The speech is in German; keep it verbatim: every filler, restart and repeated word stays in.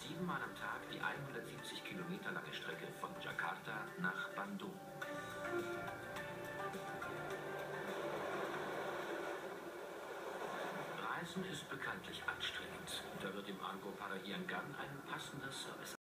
siebenmal am Tag die hundertsiebzig Kilometer lange Strecke von Jakarta nach Bandung. Reisen ist bekanntlich anstrengend. Da wird im Argo Parahyangan ein passender Service